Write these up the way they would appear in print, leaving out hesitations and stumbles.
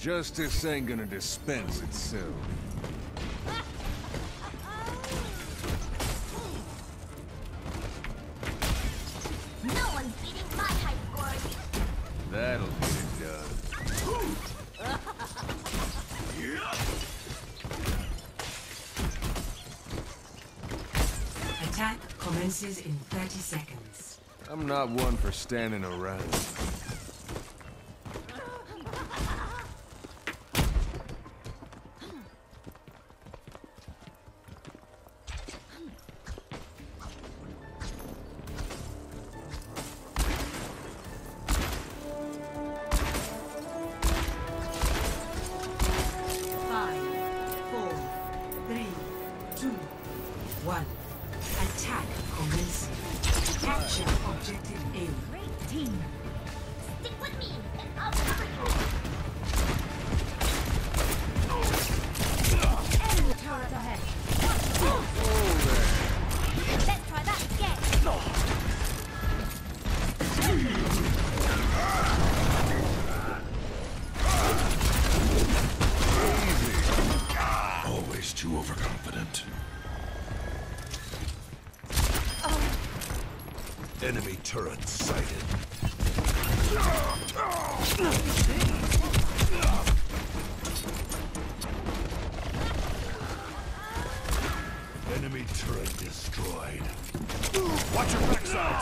Justice ain't gonna dispense itself. No one's beating my high scores. That'll get it done. Attack commences in 30 seconds. I'm not one for standing around. Attack commencing. Capture objective A. Great team. Stick with me, and I'll cover you. Enemy turret ahead. Let's try that again. Always too overconfident. Enemy turret sighted. Enemy turret destroyed. Watch your backsides!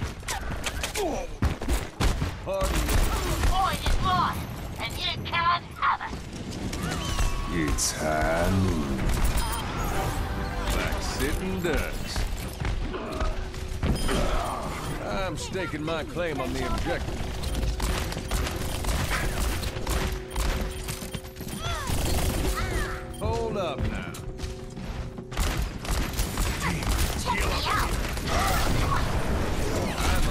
Void is mine, and you can't have it. It's high noon. Like sitting ducks. I'm staking my claim on the objective. Hold up now. Check me out. I'm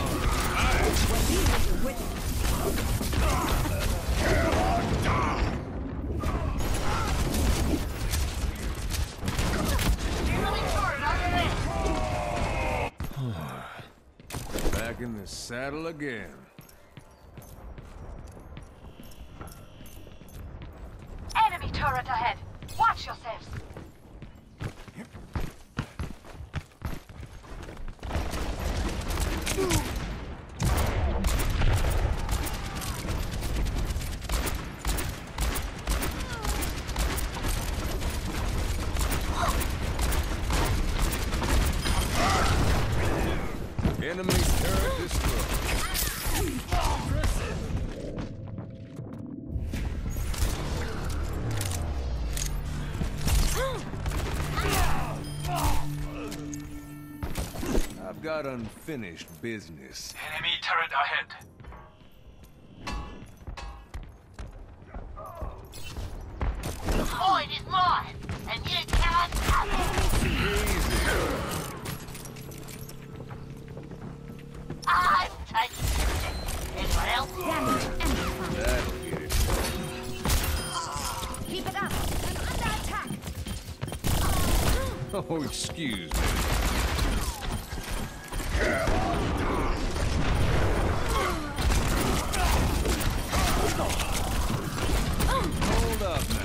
back in the saddle again. Enemy turret ahead. Watch yourselves. Enemy turret destroyed. I've got unfinished business. Enemy turret ahead. The void is mine, and you can't have it. Easy. I'm taking it. Anyone else? Damage and That'll get it. keep it up. I'm under attack. Oh, excuse me. Hold up now.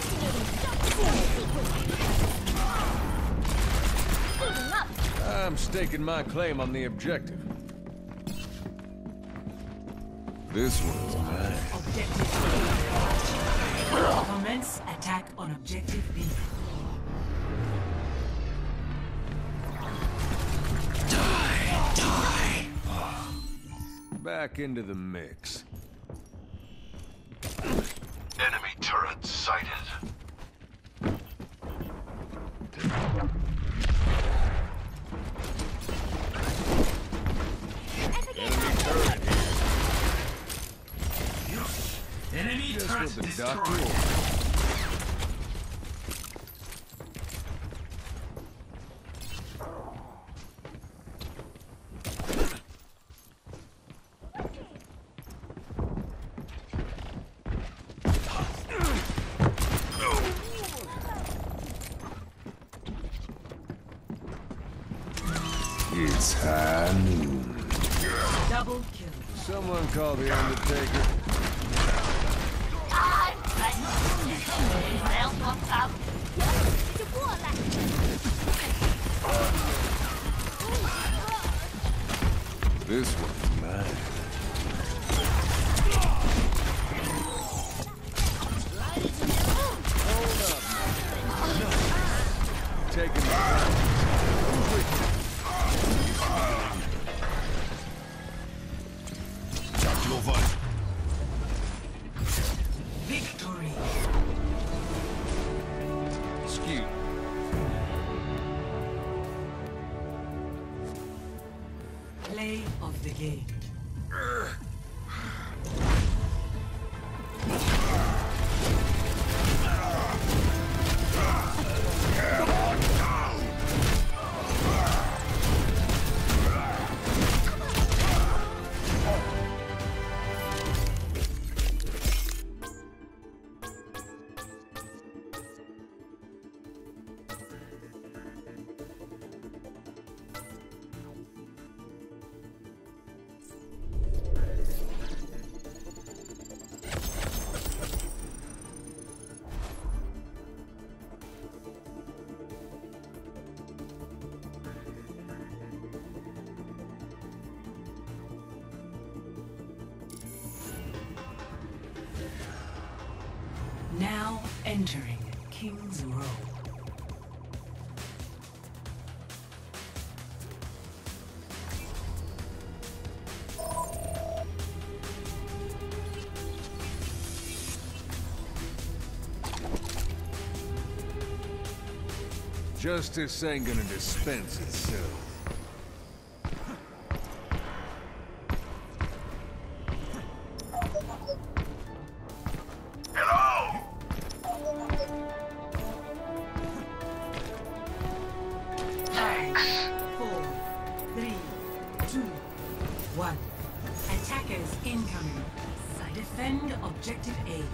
Moving up. I'm staking my claim on the objective. This one's mine. Objective A. Commence attack on objective B. Back into the mix. Enemy turret sighted. Enemy turret here. Enemy Just turret what the destroyed. doctor ordered. It's high noon. Double kill. Someone call the Undertaker. I'm Anyone else want some? 就过来。 This one's mine. Taking the Tactical fight. Victory. skew. Play of the game. Now entering King's Row. Justice ain't gonna dispense itself. Hello? 4, 3, 2, 1. Attackers incoming. Defend objective A.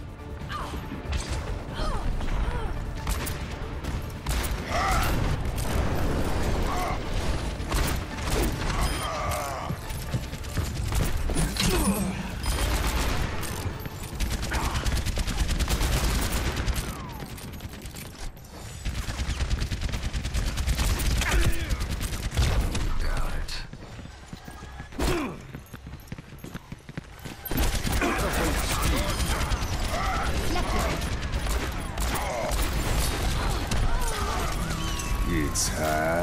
It's high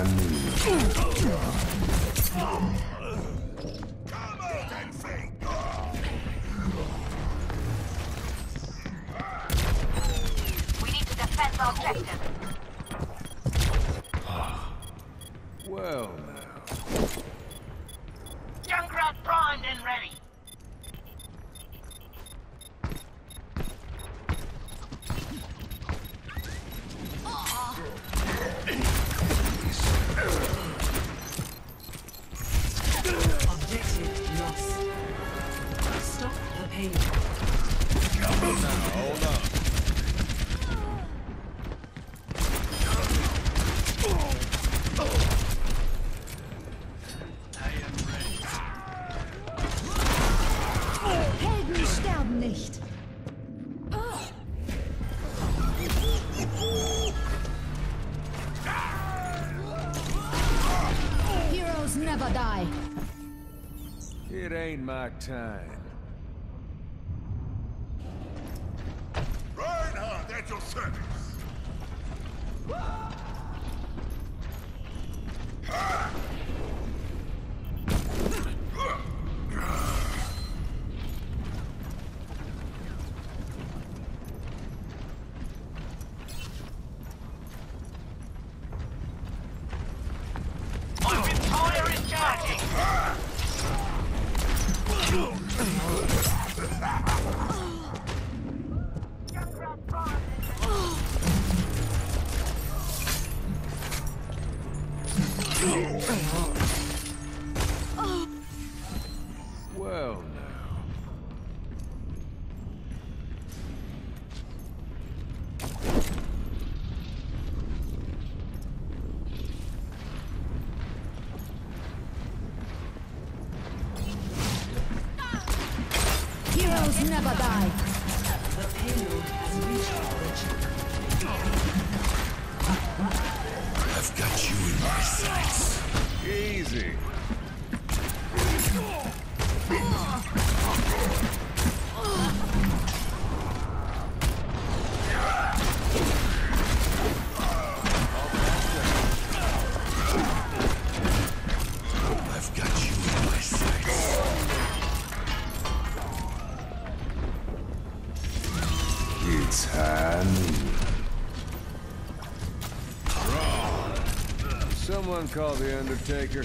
We need to defend the objective. Well now. Junkrat primed and ready. Objective lost. Stop the payload. Hold on. Helden sterben nicht. Heroes never die. It ain't my time. Reinhardt at your service. My Victoria is charging. Junkrat primed and ready. Well now. Heroes never die. The payload has reached the checkpoint. I've got you in my sights. Easy. I've got you in my sights. It's hand. Someone call the Undertaker.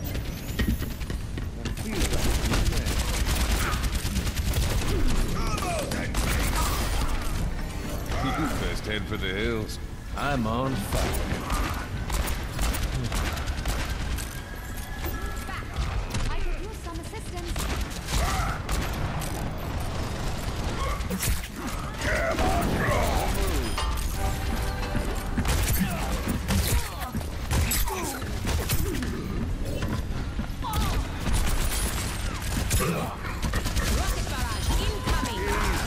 I feel like you best head for the hills. I'm on fire. I could use some assistance. Rocket barrage incoming.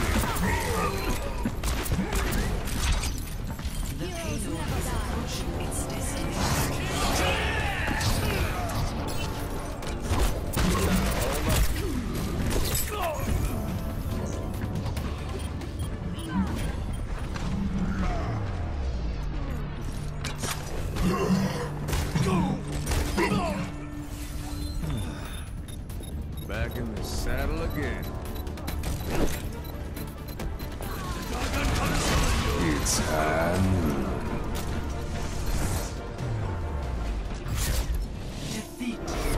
The Heroes payload never is die. approaching its destination. Back in the saddle again. It's hand. Defeat.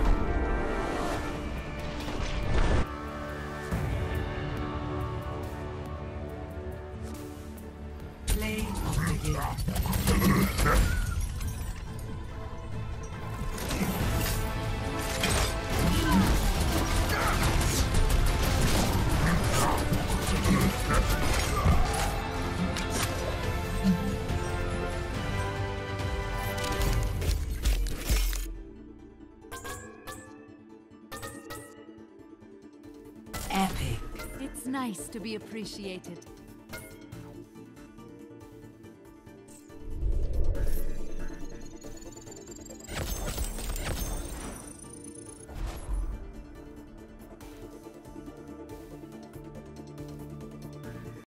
Play of the game. Epic. It's nice to be appreciated.